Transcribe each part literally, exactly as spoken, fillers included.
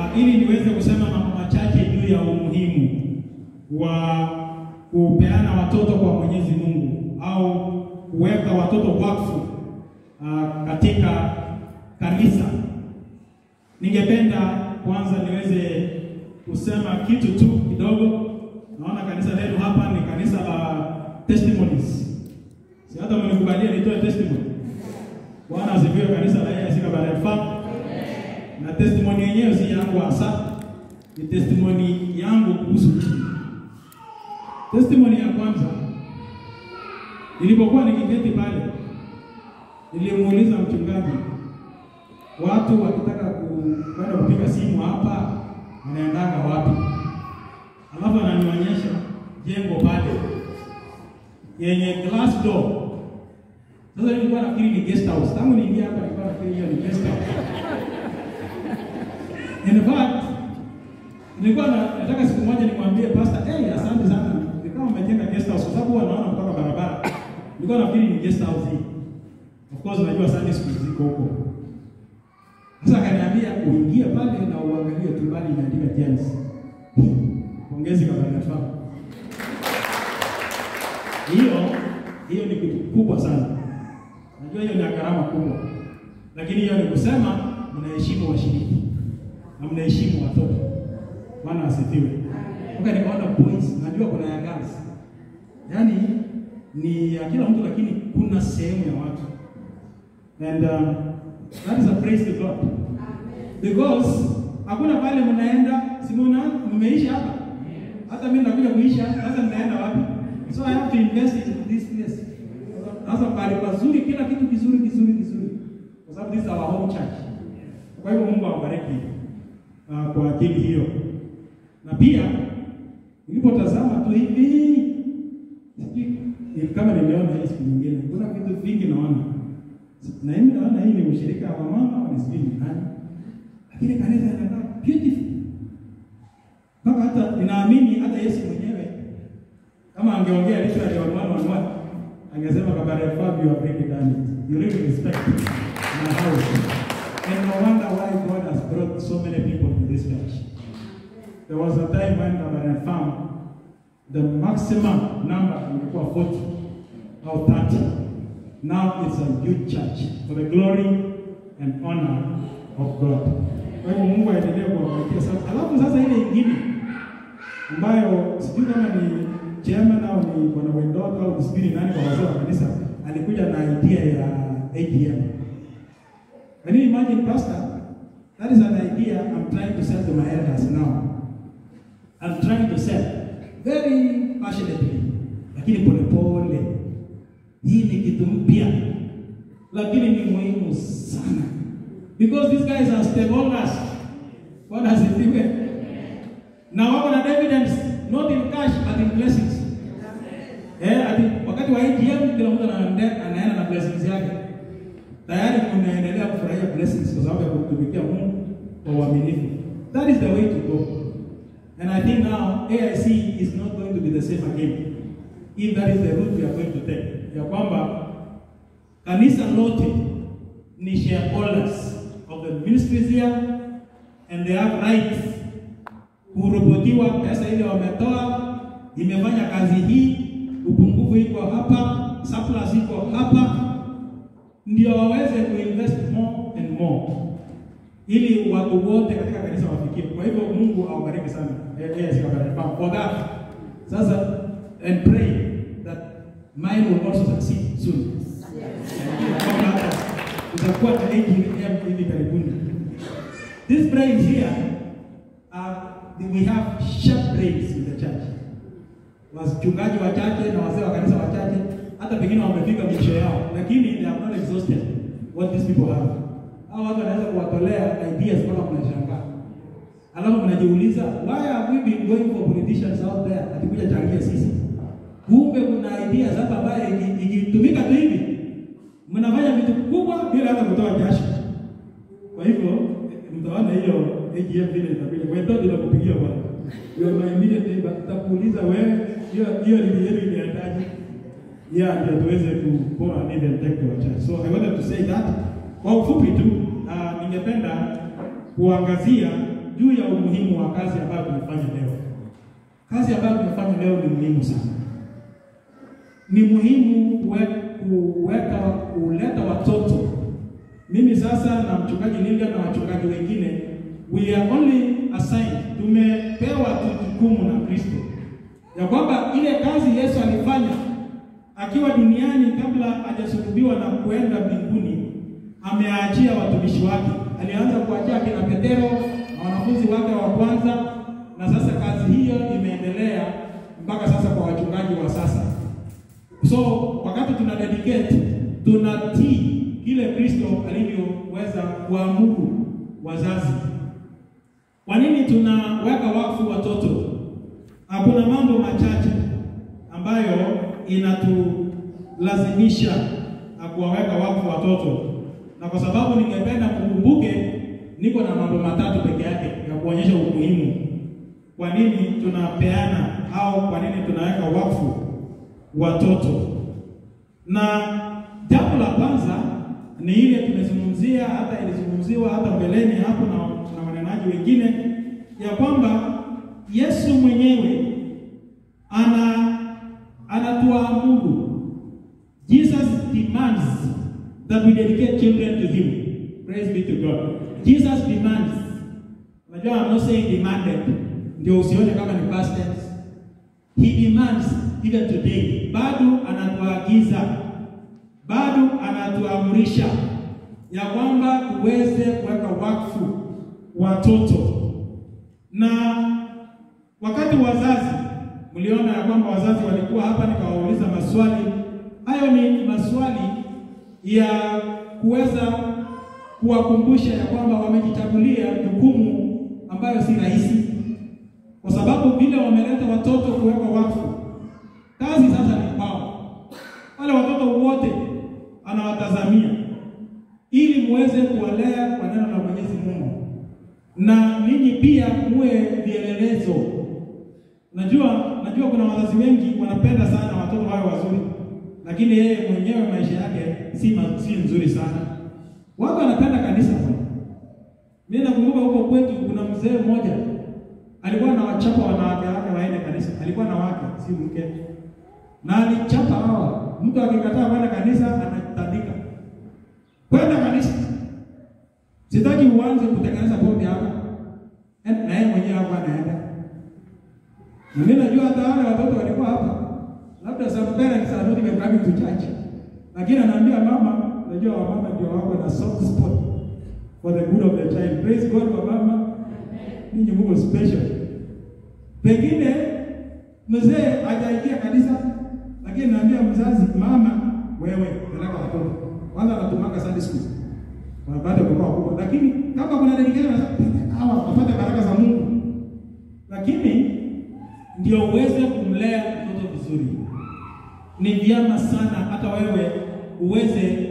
ili niweze kusema mambo machache juu ya umuhimu wa kupeana watoto kwa Mwenyezi Mungu au kuweka watoto wakfu uh, katika kanisa. Ningependa kwanza niweze kusema kitu tu kidogo. Naona kanisa lenu hapa ni kanisa la testimonies. Si hata mnikubalia nitoe testimony. Bwana asifiwe. Kanisa la A I C Kabarak Farm. Na testimony yenyewe si yangu hasa. Ni testimony yangu kuhusu. Testimony ya kwanza, nilipokuwa nikiketi pale, nilimuuliza mchungaji, watu wakitaka kwenda kupiga simu hapa wanaendaga wapi? Alafu ananionyesha jengo pale yenye glass door. Sasa nilikuwa nafikiri ni guest house. Tangu niingia hapa nilikuwa nafikiri hiyo ni guest house. In fact, nilikuwa nataka siku moja nimwambie pastor, "Hey, asante sana. Nilikuwa nimejenga guest house kwa sababu wanaona kutoka barabara." Nilikuwa nafikiri ni guest house hii. Of course najua Sunday school ziko huko. Sasa akaniambia uingie pale na uangalie tu bali imeandika James. Pongezi kwa Kabarak. Hiyo hiyo ni kitu kubwa sana. Najua hiyo ni gharama kubwa. Lakini hiyo ni kusema mnaheshimu washiriki. Na mnaheshimu watoto. Bwana asifiwe. Okay, nikaona points. Najua kuna ya girls. Yaani ni ya kila mtu lakini kuna sehemu ya watu. And um, that is a praise to God. Because hakuna pale mnaenda, si mna mmeisha hapa. Hata mimi nakuja kuisha, sasa mnaenda wapi? So I have to invest in this place. Sasa pale pazuri, kila kitu kizuri kizuri kizuri. Kwa sababu this is our home church. Kwa hivyo Mungu awabariki uh, kwa ajili hiyo. Na pia nilipotazama tu hivi ni kama nimeona hii siku nyingine. Kuna vitu vingi naona. Na mimi naona hii ni ushirika wa mama au ni sijui nani. Lakini kanisa linakaa beautiful. Mpaka hata ninaamini hata Yesu mwenyewe kama angeongea literally on one on one angesema Kabarak Farm, you have really done it. You really respect my house. And no wonder why God has brought so many people to this church. There was a time when Kabarak Farm, the maximum number ilikuwa forty or thirty. Now it's a huge church for the glory and honor of God. Kwa hiyo Mungu aendelee kuwabariki sana. Alafu sasa ile nyingine ambayo sijui kama ni chairman au ni bwana Wendoto au sijui nani kwa wazee wa kanisa alikuja na idea ya A T M. Can you imagine, pastor? That is an idea I'm trying to sell to my elders now. I'm trying to sell very passionately. Lakini pole pole. Hii ni kitu mpya. Lakini ni muhimu sana. Because these guys are stakeholders. What does it mean? Now wako na evidence, not in cash but in blessings. Eh, ati wakati wa A T M kila mtu anaenda na blessings yake. Tayari kunaendelea kufurahia blessings kwa sababu ya kutumikia Mungu kwa uaminifu. That is the way to go. And I think now A I C is not going to be the same again. If that is the route we are going to take. Ya kwamba kanisa lote ni shareholders of the ministries here and they have rights kuropotiwa pesa ile wametoa imefanya kazi hii, upungufu iko hapa, surplus iko hapa, ndio waweze kuinvest more and more ili watu wote katika kanisa wafikie. Kwa hivyo Mungu awabariki sana. Yes, Kabarak for that. Sasa and pray that mine will also succeed soon. Tutakuwa na A T M hivi karibuni. These brains here are, we have sharp brains in the church. Wachungaji wachache na wazee wa kanisa wachache, hata pengine wamefika mwisho yao, lakini they are not exhausted what these people have. Hao watu wanaweza kuwatolea ideas kama mnashangaa. Alafu mnajiuliza, why have we been going for politicians out there atikuja changia sisi? Kumbe kuna ideas hapa ambayo ikitumika tu hivi mnafanya vitu kubwa bila hata kutoa jasho. Kwa hivyo mtaona hiyo A G M vile itakuja. Kwa hiyo ndio kupigia bwana. Hiyo my immediate neighbor atakuuliza wewe hiyo hiyo ni yeye iliandaje? Yeah, ndio tuweze kupora need and take your church. So I wanted to say that. Kwa ufupi tu uh, ningependa kuangazia juu ya umuhimu wa kazi ambayo tunafanya leo. Kazi ambayo tunafanya leo ni muhimu sana. Ni muhimu kuweka kuleta watoto. Mimi sasa na mchungaji Linda na wachungaji wengine, we are only assigned, tumepewa jukumu na Kristo ya kwamba ile kazi Yesu alifanya akiwa duniani kabla hajasulubiwa na kuenda mbinguni, ameachia watumishi wake. Alianza kuachia kina Petero na wanafunzi wake wa kwanza, na sasa kazi hiyo imeendelea mpaka sasa kwa wachungaji wa sasa. So wakati tuna dedicate, tunatii kile Kristo alivyoweza kuamuru wazazi. Kwa nini tunaweka wakfu watoto? Hakuna mambo machache ambayo inatulazimisha kuwaweka wakfu watoto. Na kwa sababu ningependa kukumbuke, niko na mambo matatu peke yake ya kuonyesha umuhimu. Kwa nini tunapeana au kwa nini tunaweka wakfu watoto? Na jambo la kwanza ni ile tumezungumzia, hata ilizungumziwa hata mbeleni hapo na, na wanenaji wengine, ya kwamba Yesu mwenyewe ana anatuamuru. Jesus demands that we dedicate children to him. Praise be to God. Jesus demands. Unajua, I'm not saying demanded, ndio usione kama ni past tense. He demands even today. Bado anatuagiza, bado anatuamrisha ya kwamba tuweze kuweka wakfu watoto. Na wakati wazazi, mliona ya kwamba wazazi walikuwa hapa, nikawauliza maswali. Hayo ni maswali ya kuweza kuwakumbusha ya kwamba wamejichagulia jukumu ambayo si rahisi, kwa sababu vile wameleta watoto kuweka wakfu. Kazi sasa ni kwao. Wale watoto wote anawatazamia ili muweze kuwalea kwa neno la Mwenyezi Mungu, na ninyi pia muwe vielelezo. Najua najua kuna wazazi wengi wanapenda sana watoto wao wazuri, lakini yeye mwenyewe maisha yake si si nzuri sana. Watu wanapenda kanisa bwana. Mimi nakumbuka huko kwetu kuna mzee mmoja alikuwa na wachapa wanawake wake waende kanisa. Alikuwa na wake, si mke. Na alichapa hawa. Mtu akikataa kwenda kanisa anatandika. Kwenda kanisa. Sitaki uanze kutengeneza pombe hapa. Na yeye mwenyewe hapo anaenda. Mimi najua hata wale watoto walikuwa hapa. Labda some parents are not even coming to church. Lakini anaambia mama, najua wa mama ndio wako na soft spot for the good of the child. Praise God wa mama. Ninyi Mungu special. Pengine mzee hajaingia kanisa, lakini naambia mzazi, mama wewe peleka watoto. Kwanza anatumaka Sunday school. Wanapata kwa kubwa. Lakini kama kuna dedication hawa wapate baraka za Mungu. Lakini ndio uweze kumlea mtoto vizuri. Ni vyema sana hata wewe uweze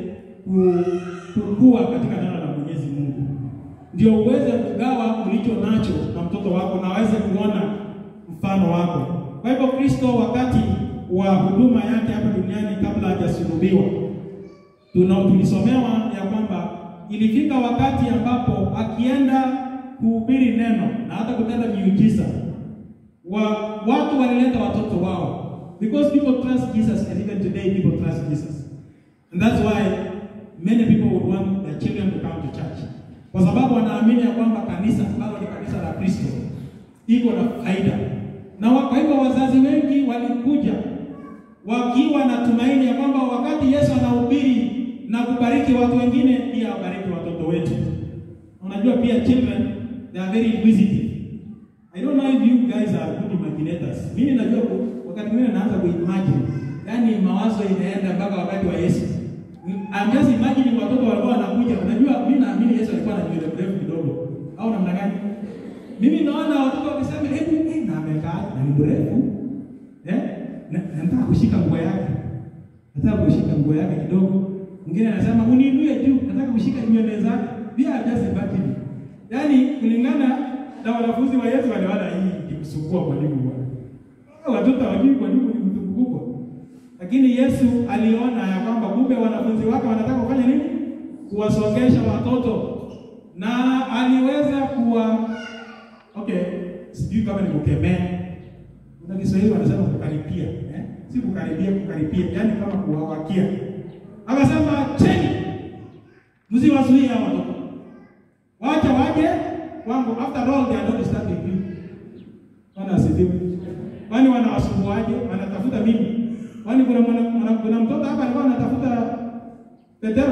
kukua katika neno la Mwenyezi Mungu. Ndio uweze kugawa ulicho nacho na mtoto wako na aweze kuona mfano wako. Kwa hivyo Kristo wakati wa huduma yake hapa duniani kabla hajasulubiwa, tunaotulisomewa ya kwamba ilifika wakati ambapo akienda kuhubiri neno na hata kutenda miujiza, wa watu walileta watoto wao. Because people trust Jesus, and even today people trust Jesus. And that's why many people would want their children to come to church. Kwa sababu wanaamini ya kwamba kanisa, bado ni kanisa la Kristo, iko na faida. Na kwa hivyo wazazi wengi walikuja wakiwa na tumaini ya kwamba wakati Yesu anahubiri na kubariki watu wengine, pia abariki watoto wetu. Unajua pia children, they are very inquisitive. I don't know if you guys are good imaginators. Mimi najua wakati mwingine naanza kuimagine. Yaani mawazo inaenda mpaka wakati wa Yesu. I'm just imagining watoto walikuwa wanakuja. Unajua mimi naamini Yesu alikuwa na nywele mrefu kidogo. Au namna gani? Mimi naona watoto wakisema hebu eh na amekaa na ni mrefu. Eh? Nataka kushika nguo yake. Nataka kushika nguo yake kidogo. Mwingine anasema uniinue juu, nataka kushika nywele zake. Pia just imagine. Yaani kulingana na wanafunzi wa Yesu wale wala hii kimsukua kwa nini bwana. Watoto hawajui kwa nini ni mtu mkubwa. Lakini Yesu aliona ya kwamba kumbe wanafunzi wake wanataka kufanya nini? Kuwasongesha watoto. Na aliweza kuwa Okay, sijui kama ni kukemea. Kuna Kiswahili wanasema kukaripia, eh? Si kukaribia, kukaripia, yani kama kuwawakia. Akasema, "Cheni. Msiwazuie hao watoto. Wacha waje kwangu, after all they are not disturbing you." Wana asifiwe. Wani wanawasumbuaje? Wanatafuta mimi. Wani kuna mwana, kuna mtoto hapa alikuwa anatafuta Petero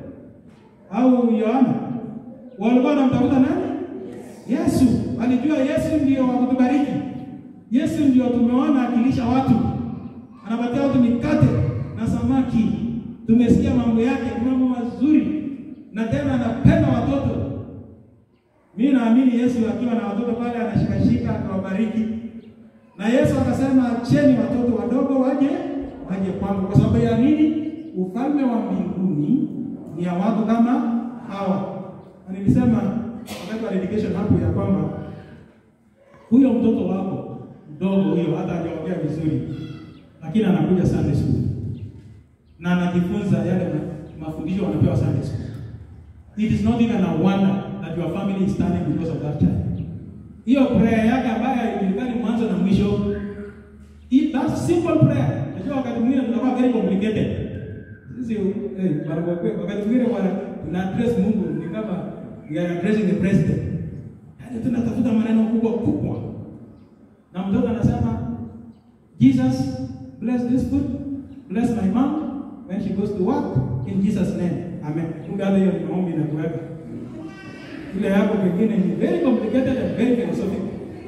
au Yohana. Walikuwa wanamtafuta nani? Yesu. Walijua Yesu ndio wa kutubariki. Yesu ndio tumeona akilisha watu. Anapatia watu mikate na samaki. Tumesikia mambo yake, mambo mazuri. Na tena anapenda watoto. Mimi naamini Yesu akiwa na watoto pale anashikashika akawabariki. Na Yesu akasema, "Acheni watoto wadogo waje, waje kwangu." Kwa sababu ya nini? Ufalme wa mbinguni ni ya watu kama hawa. Na nilisema wakati wa dedication hapo ya kwamba huyo mtoto wako mdogo huyo hata hajaongea vizuri, lakini anakuja Sunday school. Na anajifunza yale mafundisho wanapewa Sunday school. It is not even a wonder that your family is standing because of that child. Hiyo prayer yake ambayo haijulikani mwanzo na mwisho. It that simple prayer. Unajua wakati mwingine tunakuwa very complicated. Sisi eh baraka kwa wakati mwingine wana tuna address Mungu ni kama we are addressing the president. Yaani tunatafuta maneno kubwa kubwa. Na mtoto anasema, "Jesus bless this food. Bless my mom when she goes to work in Jesus name." Amen. Mungu hiyo ni maombi na kuweka. Ile hapo pengine ni very complicated and very philosophical.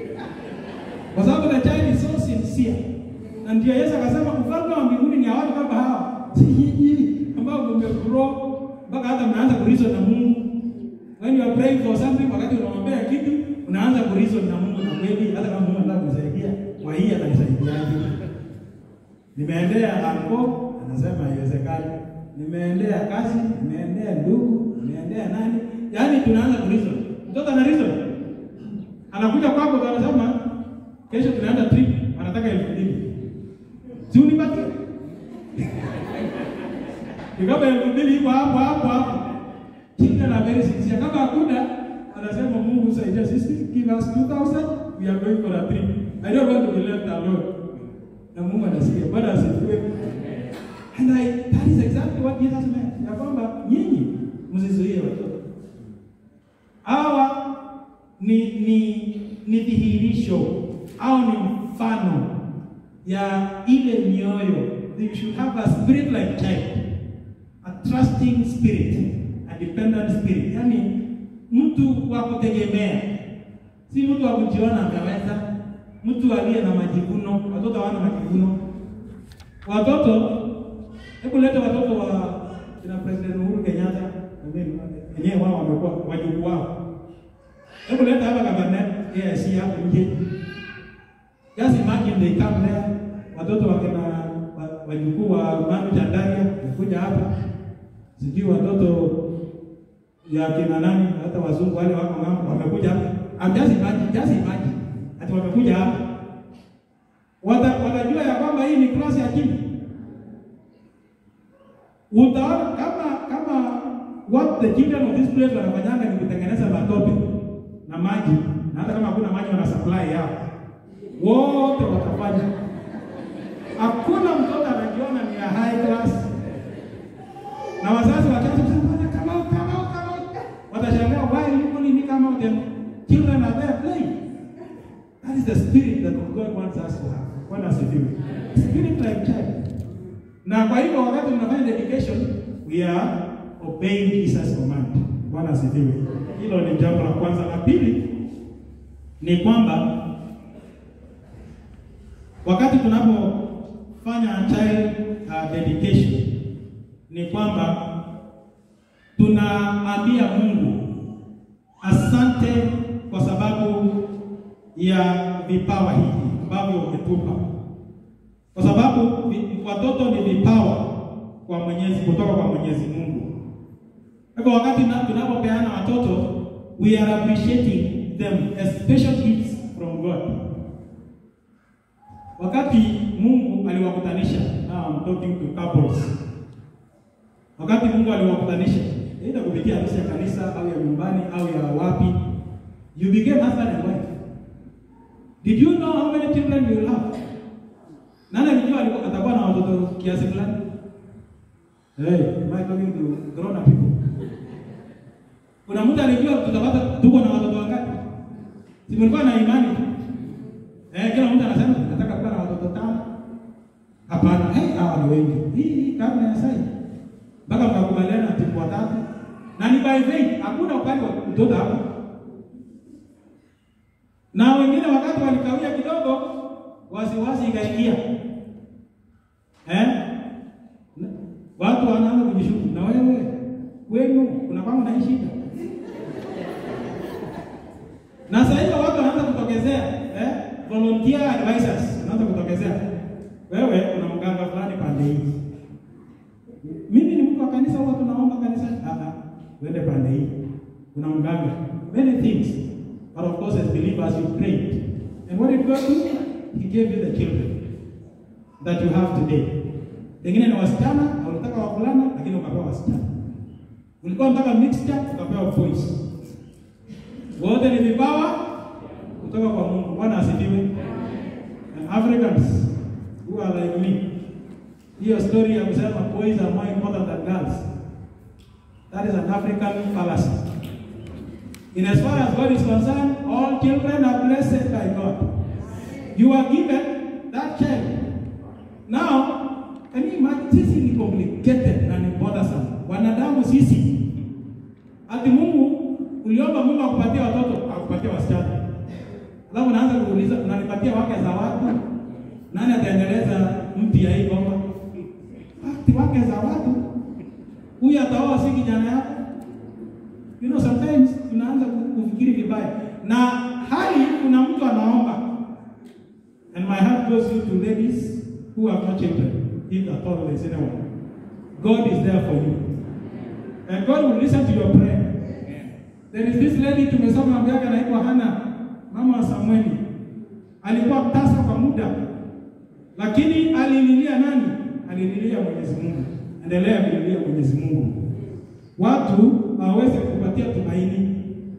Kwa sababu the child is so sincere. Na ndio Yesu akasema ufalme wa mbinguni ni watu kama hawa. Si nyinyi ambao mmegrow mpaka hata mnaanza kureason na Mungu. When you are praying for something, wakati unaombea kitu, unaanza kureason na Mungu na kweli hata kama Mungu anataka kusaidia, kwa hii atanisaidiaje? Nimeendea anko, anasema haiwezekani. Nimeendea kazi, nimeendea ndugu, nimeendea nani? Yaani tunaanza kureason. Mtoto ana reason. Anakuja kwako kwa anasema kesho tunaenda trip, anataka elfu mbili. Si unipatie? Nikaba elfu mbili iko hapo hapo hapo. Kinga na very sincere. Kama hakuna anasema Mungu saidia sisi, give us two thousand, we are going for a trip. I don't want to be left alone. Na Mungu anasikia. Bwana asifiwe. And I, that is exactly what Jesus meant. Ya kwamba nyinyi msizuie watoto. Hawa ni ni ni dhihirisho au ni mfano ya ile mioyo. They should have a spirit like child, a trusting spirit, a dependent spirit. Yani mtu wa kutegemea, si mtu wa kujiona ameweza, mtu aliye na majivuno. Watoto wana majivuno. Watoto, hebu leta watoto wa kina President Uhuru Kenyatta, wenyewe wao wamekuwa wajukuu wao. Hebu leta hapa Kabarnet, yeye si hapo nje. Just imagine they come there, watoto wakina wajukuu wa Manu Chandaria kuja hapa. Sijui watoto ya kina nani, hata wazungu wale wako mambo wamekuja hapa. I'm just imagine, just imagine. Ati wamekuja hapa. Wata watajua ya kwamba hii ni klasi ya chini. Utaona kama kama what the children of this place wanafanyanga ni kutengeneza matope na maji, na hata kama hakuna maji wana supply yao. Wote watafanya. Hakuna mtoto anajiona ni a high class. Na wazazi wakaanza kusema kama kama kama watashangaa why you only come out and children are there playing. That is the spirit that God wants us to have. Bwana asifiwe. Spirit like child. Na kwa hivyo wakati tunafanya dedication, we are obeying Jesus' command. Bwana asifiwe. Hilo ni jambo la kwanza. La pili ni kwamba wakati tunapofanya child uh, dedication ni kwamba tunaambia Mungu asante kwa sababu ya vipawa hivi ambavyo umetupa. Kwa sababu watoto ni vipawa kwa Mwenyezi, kutoka kwa Mwenyezi Mungu. Kwa wakati tunapopeana watoto, we are appreciating them as special gifts from God. Wakati Mungu aliwakutanisha, now I'm talking to couples. Wakati Mungu aliwakutanisha, aidha kupitia harusi ya kanisa au ya nyumbani au ya wapi, you became husband and wife. Did you know how many children you will have? Nani alijua atakuwa na watoto kiasi fulani? Hey, am I talking to grown up people? Kuna mtu alijua tutapata tuko na watoto wangapi? Si mlikuwa na imani? Eh, kila mtu anasema nataka kuwa na watoto tano. Hapana, hey, hawa ni wengi. Hii karne ya sasa. Mpaka mkakubaliana ati watatu. Na ni by faith, hakuna upande wa mtoto hapo. Na wengine wakati walikawia kidogo, wasiwasi ikaingia. Eh? Watu wanaanza kujishuku na wewe wenu kuna kama na shida. Na sasa hivi watu wanaanza kutokezea, eh? Volunteer advisors wanaanza kutokezea. Wewe kuna mganga fulani pande hii. Mimi ni mtu wa kanisa, huwa tunaomba kanisa. Ah ah. Wende pande hii. Kuna mganga. Many things. But of course as believers you prayed. And what did God do? He gave you the children that you have today. Pengine ni wasichana, au unataka wavulana lakini ukapewa wasichana. Ulikuwa unataka mixture, ukapewa boys. Wote ni vipawa kutoka kwa Mungu. Bwana asifiwe. And Africans who are like me, hiyo story ya kusema boys are more important than girls, that is an African fallacy. In as far as God is concerned, all children are blessed by God. You are given that child. Now, can you imagine, sisi ni complicated na ni bothersome. Wanadamu sisi. Ati Mungu, uliomba Mungu akupatie watoto, akupatie wasichana. Alafu naanza kuuliza, unanipatia wake za watu? Nani ataendeleza mti ya hii bomba? Ati wake za watu? Huyu ataoa si kijana yako? You know, sometimes tunaanza kufikiri vibaya. Na hali kuna mtu anaomba. And my heart goes to ladies who have no children, if at all there is anyone. God is there for you. And God will listen to your prayer. There is this lady tumesoma mambo yake anaitwa Hana, mama wa Samueli. Alikuwa tasa kwa muda. Lakini alililia nani? Alililia Mwenyezi Mungu. Endelea kulilia Mwenyezi Mungu. Watu hawawezi kukupatia tumaini.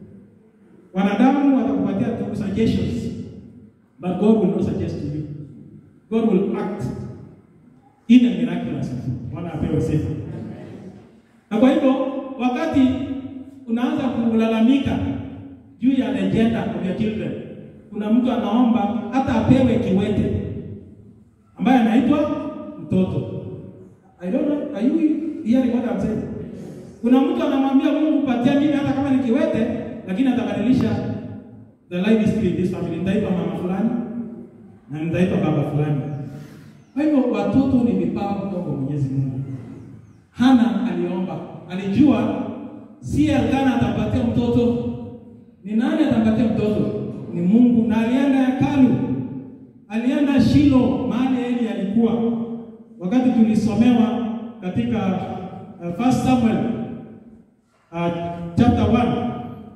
Wanadamu watakupatia tu suggestions. But God will not suggest to you. God will act in a miraculous way. Bwana apewe sifa. Na kwa hivyo wakati unaanza kulalamika juu ya the gender of your children, kuna mtu anaomba hata apewe kiwete ambaye anaitwa mtoto. I don't know, are you hearing what I'm saying? Kuna mtu anamwambia Mungu patia mimi hata kama ni kiwete, lakini atabadilisha the life history in this family. Nitaitwa mama fulani na nitaitwa baba fulani. Kwa hivyo watoto ni vipawa kutoka kwa Mwenyezi Mungu. Hana aliomba, alijua si Elkana atampatia mtoto. Ni nani atampatia mtoto? Ni Mungu. Na alienda hekalu. Alienda Shilo, mahali Eli alikuwa. Wakati tulisomewa katika uh, First Samuel uh, chapter one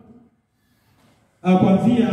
uh, kuanzia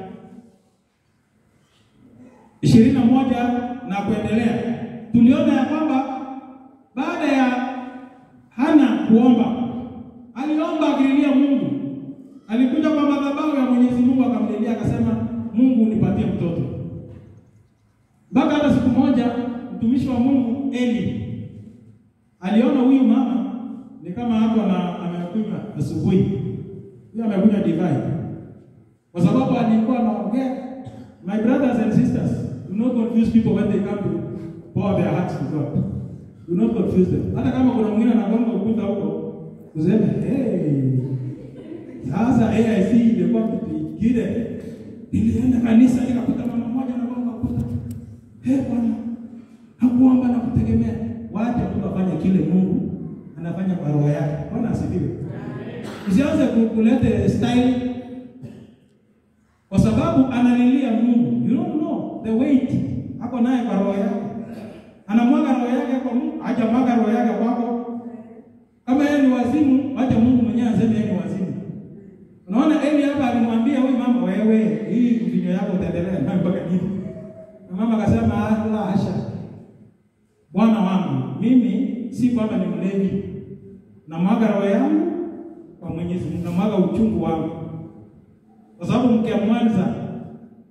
ishirini na moja na kuendelea, tuliona ya kwamba baada ya Hana kuomba, aliomba akililia Mungu. Alikuja kwa madhabahu ya Mwenyezi Mungu akamlilia akasema, Mungu unipatie mtoto. Mpaka hata siku moja mtumishi wa Mungu Eli aliona huyu mama ni kama hapo na amekunywa asubuhi. Huyu amekunywa divai. Kwa sababu alikuwa anaongea, my brothers and sisters, do not confuse people when they come to pour their hearts to God. Do not confuse them. Hata kama kuna mwingine anagonga ukuta huko, useme, hey, sasa A I C ilikuwa kile. Nilienda kanisa nikakuta mama mmoja anagonga ukuta. Hey Bwana, hakuomba na kutegemea. Wacha tu afanye kile Mungu anafanya kwa roho yake. Bwana asifiwe. Usianze kulete style kwa sababu analilia Mungu. You don't know the weight hapo naye kwa roho yake. Anamwaga roho yake kwa Mungu, acha mwaga roho yake kwako. Kama yeye ni wazimu, acha Mungu mwenyewe aseme yeye ni wazimu. Unaona Eli hapa alimwambia huyu mama, wewe hii vinyo yako utaendelea na mpaka lini? Na mama akasema, la hasha. Bwana wangu, mimi si kwamba ni mlevi. Na mwaga roho yangu kwa Mwenyezi Mungu, na mwaga uchungu wangu. Kwa sababu mke mwanza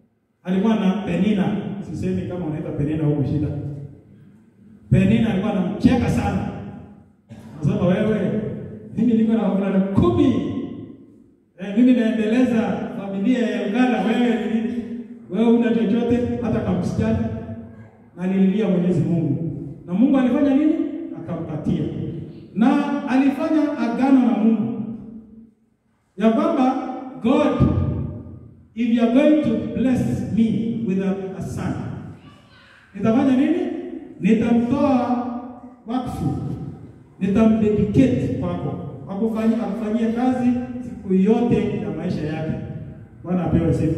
alikuwa na Penina, sisemi kama unaita Penina huko shida. Penina alikuwa anamcheka sana. Anasema wewe, mimi niko na wavulana kumi. Eh, mimi naendeleza familia ya Uganda, wewe ni wewe una chochote hata kama msichana. Na nililia Mwenyezi Mungu. Na Mungu alifanya nini? Akampatia. Na alifanya agano na Mungu. Ya kwamba God, if you are going to bless me with a, a son, nitafanya nini? Nitamtoa wakfu. Nitamdedicate kwako. Akufanyia akufanyia kazi siku yote ya maisha yake. Bwana apewe sifa.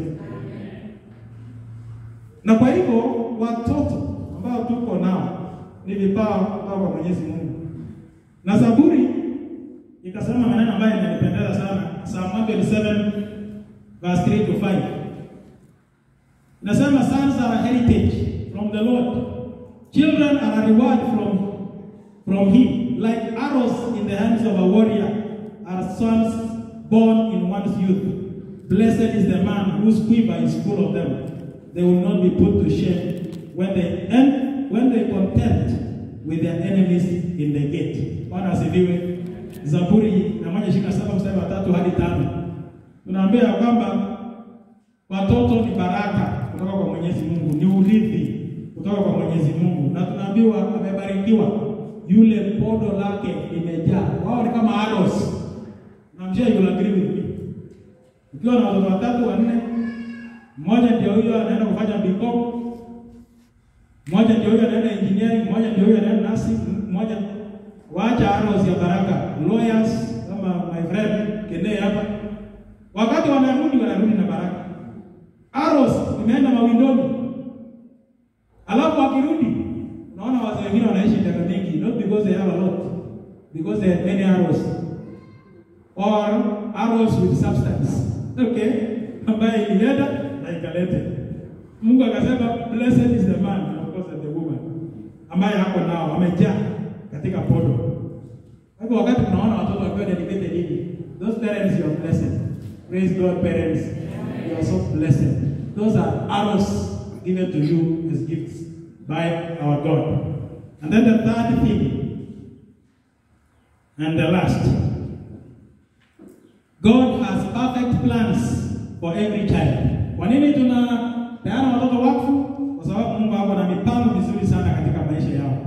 Na kwa hivyo watoto ambao tuko nao ni vipawa kutoka kwa Mwenyezi Mungu. Na Zaburi ikasema maneno ambayo yananipendeza sana. Psalm one twenty-seven verse three to five. Inasema sons are a heritage from the Lord. Children are a reward from from him. Like arrows in the hands of a warrior are sons born in one's youth. Blessed is the man whose quiver is full of them. They will not be put to shame when they end, when they contend with their enemies in the gate. Bwana asifiwe. Zaburi na moja ishirini na saba mstari wa tatu hadi tano. Tunaambia kwamba watoto ni baraka kutoka kwa Mwenyezi Mungu, ni urithi kutoka kwa Mwenyezi Mungu. Na tunaambiwa amebarikiwa yule podo lake limejaa. Wao ni kama arrows. Na mjia you agree with me. Ukiwa na watoto watatu wanne, mmoja ndio huyo anaenda kufanya B Com, mmoja ndio huyo anaenda engineering, mmoja ndio huyo anaenda nursing, mmoja waacha arrows ya baraka, lawyers kama my friend Kene hapa. Wakati wanarudi wanarudi na baraka. Arrows imeenda mawindoni. Alafu wakirudi naona wazee wengine wanaishi miaka mingi, not because they have a lot, because they have many arrows or arrows with substance. Okay? Ambaye ilienda na ikalete. Mungu akasema blessed is the man, and of course the woman, ambaye hako nao amejaa katika podo. Hapo wakati tunaona watoto wakiwa dedicated hivi, those parents you are blessed. Praise God parents. You are so blessed. Those are arrows given to you as gifts by our God. And then the third thing, and the last, God has perfect plans for every child. Kwa nini tunapeana watoto wakfu? Kwa sababu Mungu ako na mipango mizuri sana katika maisha yao.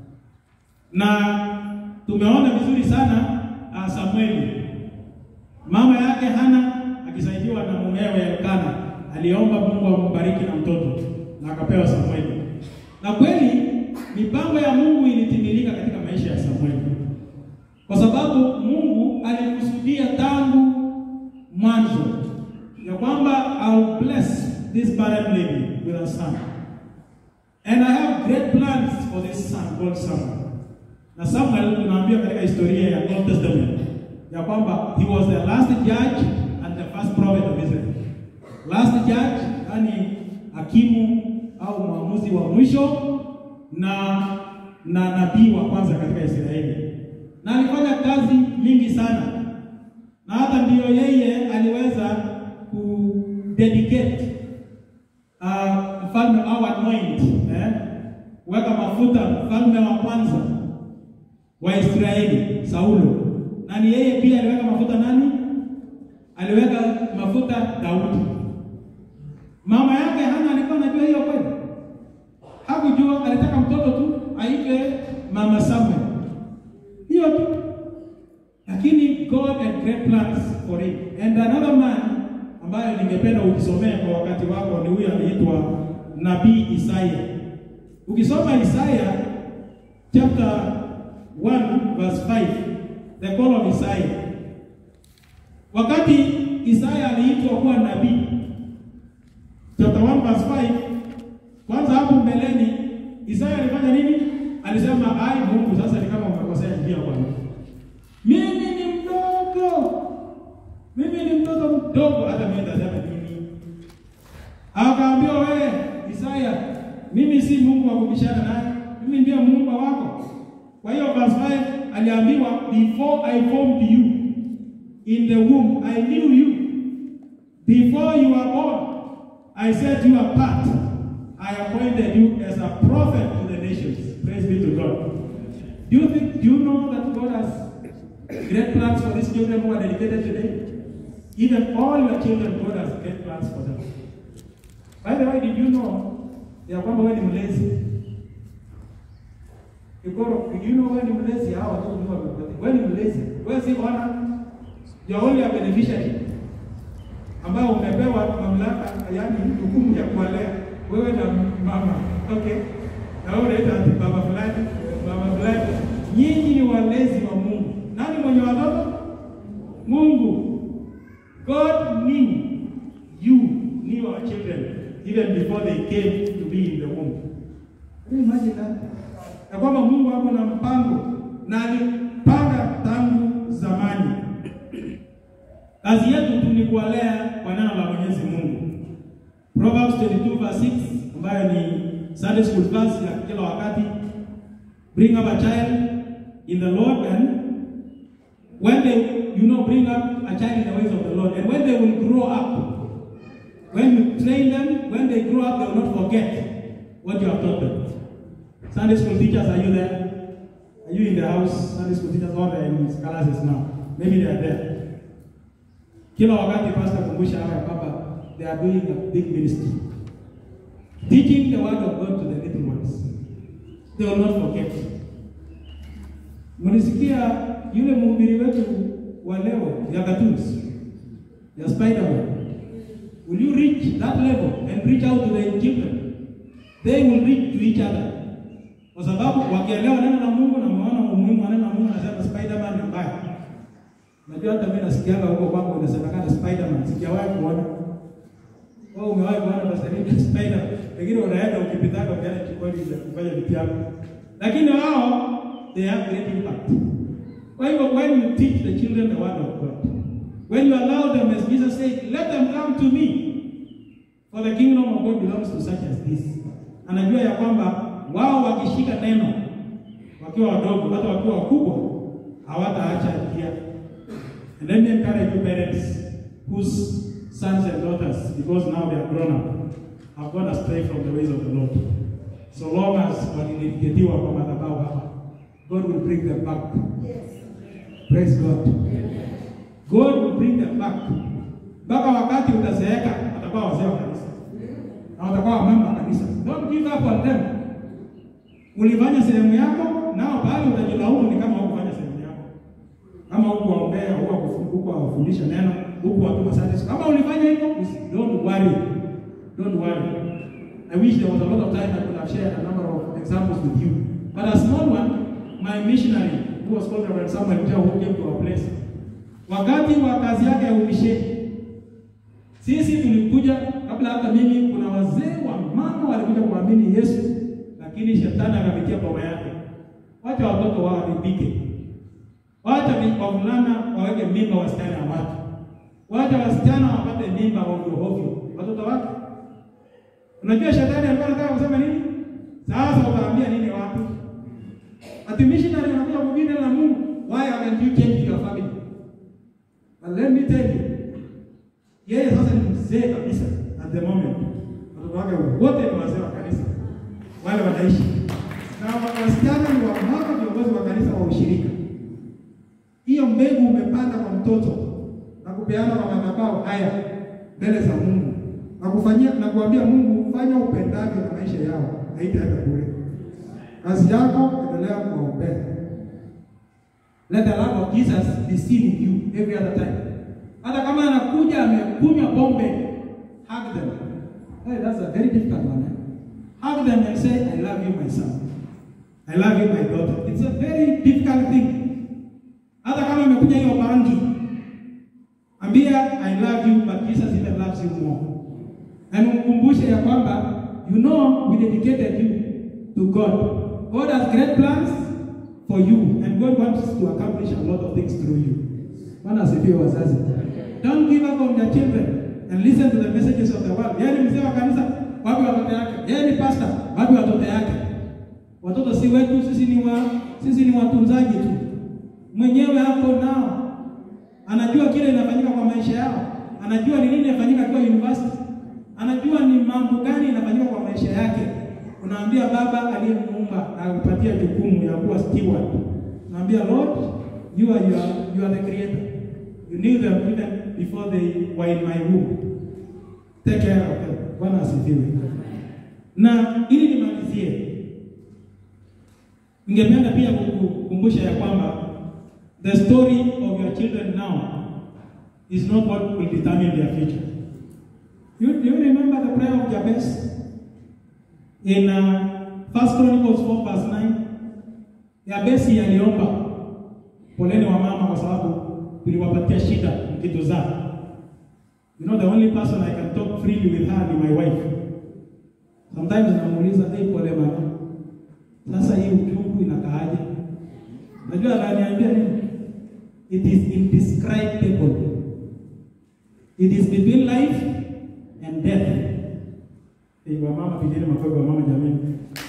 Na tumeona vizuri sana uh, Samueli. Mama yake Hana akisaidiwa na mumewe Elkana aliomba Mungu ambariki na mtoto na akapewa Samueli. Na kweli mipango ya Mungu ilitimilika katika maisha ya Samueli. Kwa sababu Mungu alikusudia tangu mwanzo ya kwamba I'll bless this barren lady with a son. And I have great plans for this son called Samuel. Na Samuel tunaambia katika historia ya Old Testament ya kwamba he was the last judge and the first prophet of Israel. Last judge, yani hakimu au mwamuzi wa mwisho na na nabii wa kwanza katika Israeli. Na alifanya kazi mingi sana. Na hata ndio yeye aliweza ku dedicate uh, mfalme au anoint, eh, weka mafuta mfalme wa kwanza wa Israeli, Saulo. Na ni yeye pia aliweka mafuta nani? Aliweka mafuta Daudi. Mama yake Hana alikuwa anajua hiyo kweli? Hakujua, alitaka mtoto tu aitwe Mama Samuel. Hiyo tu. Lakini God had great plans for him. And another man ambaye ningependa ukisomea kwa wakati wako ni huyu anaitwa Nabii Isaiah. Ukisoma Isaiah chapter one verse five, the call of Isaiah. Wakati Isaiah aliitwa kuwa nabii, chapter one verse five, kwanza hapo mbeleni Isaiah alifanya nini? Alisema ai Mungu, sasa ni kama umekosea njia bwana. Mimi ni mdogo. Mimi ni mtoto mdogo, hata mimi ndasema nini? Akaambia wewe Isaiah, mimi si Mungu wa kubishana naye. Mimi ndiye Mungu wako. Kwa hiyo verse five aliambiwa, before I formed you in the womb I knew you. Before you were born I set you apart. I appointed you as a prophet to the nations. Praise be to God. Do you think, do you know that God has great plans for these children who are dedicated today? Even all your children, God has great plans for them. By the way, did you know ya kwamba wewe ni mlezi? Ikoro, did you know wewe ni mlezi? Hao watoto ni watoto. Wewe ni mlezi. Wewe si ona you're only a beneficiary. Ambao umepewa mamlaka, yani hukumu ya kuwalea wewe na mama. Okay. Na wewe unaita baba fulani, baba fulani. Nyinyi ni walezi wa Mungu. Nani mwenye watoto? Mungu. God knew you, knew our children, even before they came to be in the womb. Can you imagine that? Na kwamba Mungu hapo na mpango na alipanga tangu zamani. Kazi yetu tu ni kuwalea kwa neno la Mwenyezi Mungu. Proverbs twenty-two verse six, ambayo ni Sunday school verse ya kila wakati. Bring up a child in the Lord, and when they, you know, bring up a child in the ways of the Lord, and when they will grow up, when you train them, when they grow up, they will not forget what you have taught them. Sunday school teachers, are you there? Are you in the house? Sunday school teachers, all are in classes now. Maybe they are there. Kila wakati pastor kumbusha haya papa, they are doing a big ministry, teaching the word of God to the little ones. They will not forget. Mnisikia yule mhubiri wetu wa leo ya cartoons, ya Spider-Man. Will you reach that level and reach out to the children? They will reach to each other. Kwa sababu wakielewa neno la Mungu na maana umuhimu wa neno la Mungu, anasema Spider-Man ni mbaya. Najua hata mimi nasikianga huko kwangu inasemekana Spider-Man, sijawahi kuona. Wewe umewahi kuona basi ni Spider? Lakini unaenda ukipitaka ukienda chikoni za kufanya vitu vyako. Lakini wao they have great impact. When you, when you teach the children the word of God, when you allow them, as Jesus said, let them come to me, for the kingdom of God belongs to such as this. Anajua ya kwamba wao wakishika neno wakiwa wadogo, hata wakiwa wakubwa hawataacha njia. And then they encourage you parents whose sons and daughters, because now they are grown up, have gone astray from the ways of the Lord. So long as walidedicatiwa kwa madhabahu hapa, God will bring them back. Yes. Praise God. God will bring them back. Baka wakati utazeeka, watakuwa wazee wa kanisa. Na watakuwa mama wa kanisa. Don't give up on them. Ulifanya sehemu yako, nao bali utajilaumu ni kama hukufanya sehemu yako. Kama huko waombea, huko wafundisha neno, huko watuma Sunday school. Kama ulifanya hivyo, don't worry. Don't worry. I wish there was a lot of time I could have shared a number of examples with you. But a small one, my missionary, who was called Reverend Samuel Mjao, who came to our place. Wakati wa kazi yake ya umisheni, sisi tulikuja, kabla hata mimi, kuna wazee wa mama walikuja kuamini Yesu, lakini shetani akapitia boma yake. Wacha watoto wao wapike. Wacha wavulana waweke mimba wasichana wa watu. Wacha wasichana wapate mimba ovyo ovyo. Watoto wake. Unajua shetani alikuwa anataka kusema nini? Sasa utaambia nini watu? Ati missionary anakuja kuhubiri na Mungu. Why haven't you changed your family? But let me tell you. Yeye sasa ni mzee kabisa at the moment. Watoto wake wote ni wazee wa kanisa. Wale wanaishi. Na wasichana ni wamama viongozi wa kanisa wa ushirika. Hiyo mbegu umepanda kwa mtoto na kupeana kwa madhabahu haya mbele za Mungu. Na kufanyia na kuambia Mungu fanya upendavyo na maisha yao. Haitaenda bure. Kazi yako endelea kuombea. Let the love of Jesus be seen in you every other time. Hata kama anakuja amekunywa pombe, hug them. Hey, that's a very difficult one. Eh? Hug them and say, I love you, my son. I love you, my daughter. It's a very difficult thing. Hata kama amekuja hiyo bangi, ambia, I love you, but Jesus even loves you more. And mkumbushe ya kwamba, you know, we dedicated you to God. God has great plans for you, and God wants to accomplish a lot of things through you. Bwana asifiwe wazazi. Don't give up on your children and listen to the messages of the world. Yeye ni mzee wa kanisa, wapi watoto yake? Yeye ni pastor, wapi watoto yake? Watoto si wetu, sisi ni wa sisi ni watunzaji tu. Mwenyewe hapo nao anajua kile inafanyika kwa maisha yao. Anajua ni nini inafanyika kwa university. anajua ni mambo gani yanafanyika kwa maisha yake. Unaambia baba aliyemuumba na kupatia jukumu ya kuwa steward. Unaambia Lord, you are, you are, you are the creator. You knew them even before they were in my womb. Take care of them. Bwana asifiwe. Na ili nimalizie, ningependa pia kukumbusha ya kwamba the story of your children now is not what will determine their future. You, do you remember the prayer of Jabez? In uh, First Chronicles four verse nine, Jabez aliomba poleni wa mama kwa sababu tuliwapatia shida mkituzaa. You know, the only person I can talk freely with her is my wife. Sometimes namuuliza, hey, pole mama, sasa hii uchungu inakaaje? Najua ananiambia nini? It is indescribable. It is between life and death. Hey, wa mama, pigeni makofi wa mama jamani.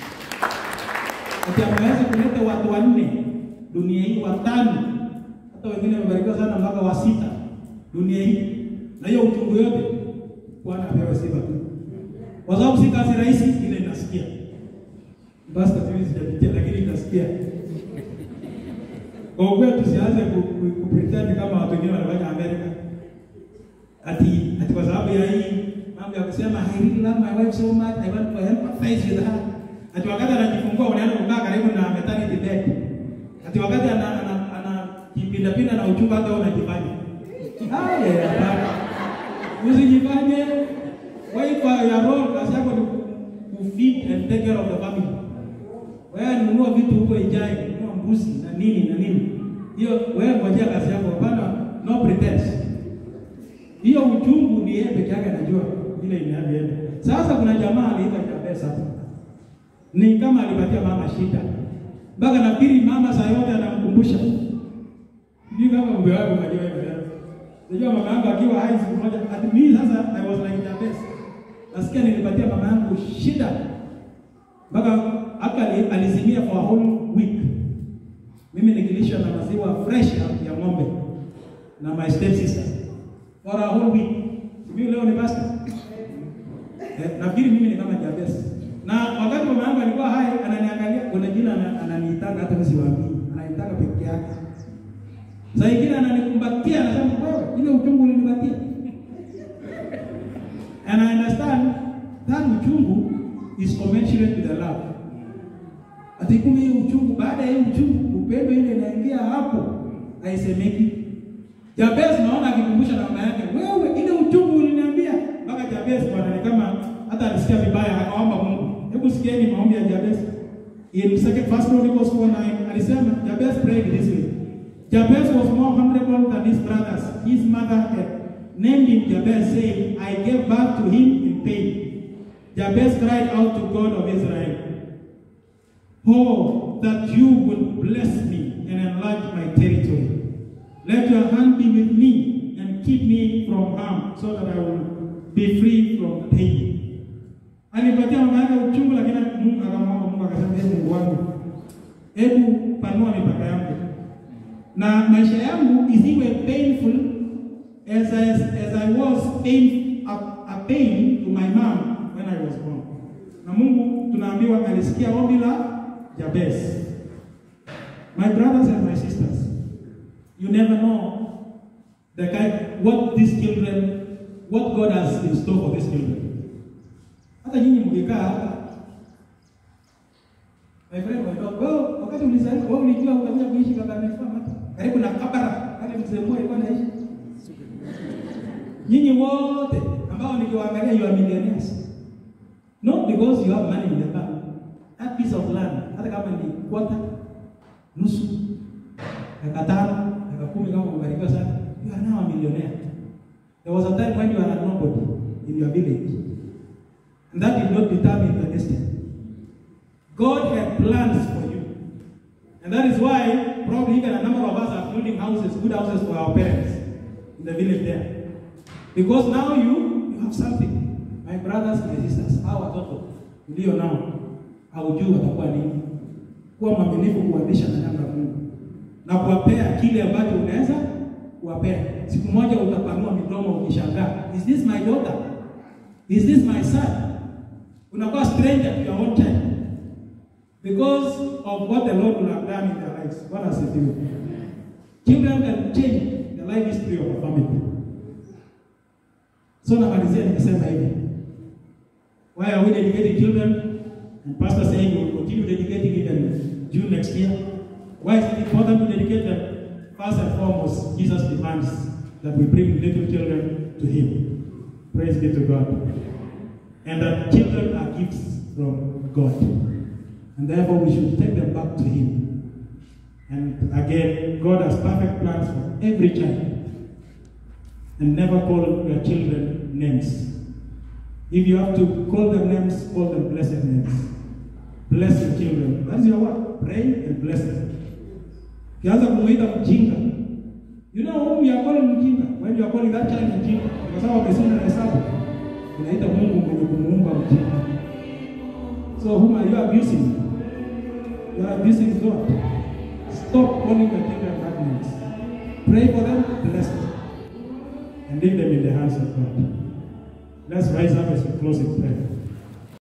Ati ameweza kuleta watu wanne dunia hii, watano, hata wengine wamebarikiwa sana mpaka wa sita dunia hii. Na hiyo uchungu yote Bwana apewe sifa tu. Kwa sababu si kazi rahisi ile nasikia. Basta tu sijapitia lakini nasikia. Kwa hiyo tusianze kupretend kama watu wengine wanafanya Amerika. Ati ati kwa sababu ya hii mambo ya kusema I really love my wife so much, I want to empathize with her. Ati wakati anajifungua unaenda kukaa karibu na maternity bed. Ati wakati ana ana, ana kipinda pinda na uchungu hata unajifanya. Ah, yeah. Usijifanye wife ya role kazi yako ni kufeed and take care of the family. Wewe ununua vitu huko ijai, ununua mbuzi na nini na nini. Hiyo wewe ngojea kazi yako, hapana, no pretense. Hiyo uchungu ni yeye peke yake anajua ile inaenda. Sasa kuna jamaa aliita Jabez hapo. Ni kama alipatia mama shida. Mpaka nafikiri mama saa yote anamkumbusha. Ndio kama mbe wako unajua hivyo. Unajua mama yangu akiwa hai siku moja, at me sasa I was like Jabez. Nasikia nilipatia mama yangu shida. Mpaka hata alizimia for a whole week. Mimi nikilisha na maziwa fresh ya ng'ombe na my step sister for a whole week. Mimi leo ni basta. Eh, nafikiri mimi ni kama Jabez. Na wakati mama yangu alikuwa hai ananiangalia, kuna jina ananiitaka hata msiwaambii. Anaitaka peke yake. Sasa ingine ananikumbatia anasema wewe ile uchungu ulinipatia. And I understand that uchungu is commensurate with the love. Ati kumbe hiyo uchungu, baada ya hiyo uchungu upendo ile inaingia hapo haisemeki. Jabez naona akikumbusha na mama yake, wewe ile uchungu uliniambia. Mpaka Jabez bwana ni kama hata alisikia vibaya akaomba Mungu. Hebu sikieni maombi ya Jabez. In second First Chronicles four nine alisema Jabez prayed this way. Jabez was more honorable than his brothers. His mother had named him Jabez, saying, I gave birth to him in pain. Jabez cried out to God of Israel, oh, that you would bless me and enlarge my territory. Let your hand be with me and keep me from harm, so that I will be free from pain. Alipatia mama yake uchungu, lakini Mungu akamwomba, Mungu akasema, Mungu wangu, hebu panua mipaka yangu. Na maisha yangu isiwe painful as I, as I was pain, a, a pain to my mom when I was born. Na Mungu tunaambiwa alisikia ombi la Jabez. My brothers and my sisters, you never know the kind, what these children, what God has in store for these children. Hata nyinyi mkikaa hapa, my friend, well, wakati ulizaliwa, wewe ulijua utakuja kuishi kama amefahamu karibu na Kabara, kale mzee mmoja alikuwa anaishi. Nyinyi wote ambao nikiwaangalia you are millionaires. Not because you have money in the bank. That piece of land, hata kama ni quarter, nusu, eka tano, eka kumi kama umebarikiwa sana, you are now a millionaire. There was a time when you are a nobody in your village. And that did not determine the destiny. God had plans for you. And that is why probably even a number of us are building houses, good houses for our parents in the village there. Because now you, you have something. My brothers and my sisters, how watoto ndio nao haujui watakuwa nini. Kuwa mwaminifu kuwadisha na namba Mungu. Na kuwapea kile ambacho unaweza kuwapea. Siku moja utapanua midomo ukishangaa, is this my daughter? Is this my son? Unakuwa stranger to your own child because of what the Lord will have done in their lives. What has it do? Children can change the life history of a family. So namalizia nikisema hivi. Why are we dedicating children? And Pastor saying we will continue dedicating it in June next year. Why is it important to dedicate them? First and foremost, Jesus demands that we bring little children to Him. Praise be to God. And that children are gifts from God. And therefore we should take them back to Him. And again, God has perfect plans for every child. And never call your children names. If you have to call them names, call them blessed names. Bless your children. That's your work. Pray and bless them. Kianza kumuita mjinga. You know whom you are calling mjinga? When you are calling that child mjinga, kwa sababu amesoma na hesabu, unaita Mungu mwenye kumuumba mjinga. So whom are you abusing? You are abusing God. Stop calling your children bad names. Pray for them, bless them, and leave them in the hands of God. Let's rise up as we close in prayer.